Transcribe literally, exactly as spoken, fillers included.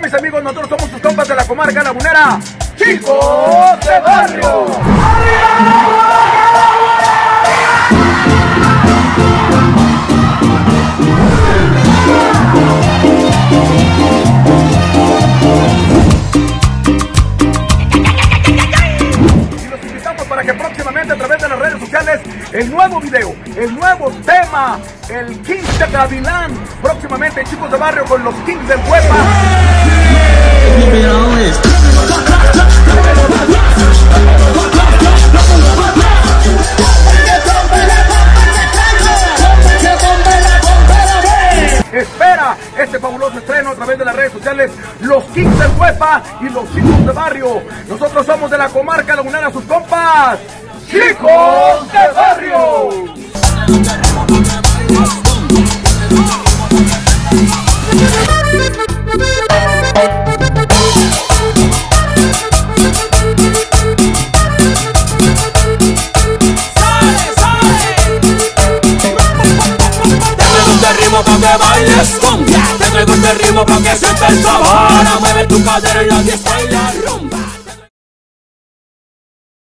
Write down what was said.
mis amigos, nosotros somos tus compas de la comarca lagunera, Chicos de Barrio. Y los invitamos para que próximamente a través de las redes sociales, el nuevo video, el nuevo tema, el Kings de Gavilán, próximamente Chicos de Barrio con los Kings del Huepa. Espera este fabuloso estreno a través de las redes sociales, los Kings del Huepa y los Chicos de Barrio. Nosotros somos de la comarca lagunera, sus compas, Chicos de Barrio. Ritmo pa' que bailes cumbia, te traigo este ritmo pa' que sientas el sabor. Mueve tu cadera y la baila.